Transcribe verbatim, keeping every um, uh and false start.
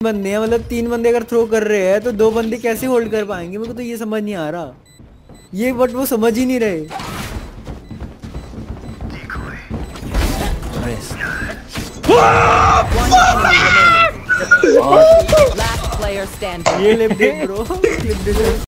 बंदे हैं, मतलब तीन बंदे अगर थ्रो कर रहे हैं तो दो बंदे कैसे होल्ड कर पाएंगे? मेरे को तो ये समझ नहीं आ रहा ये, बट वो समझ ही नहीं रहे। Last player standing. ये क्लिप देख ब्रो, क्लिप देख।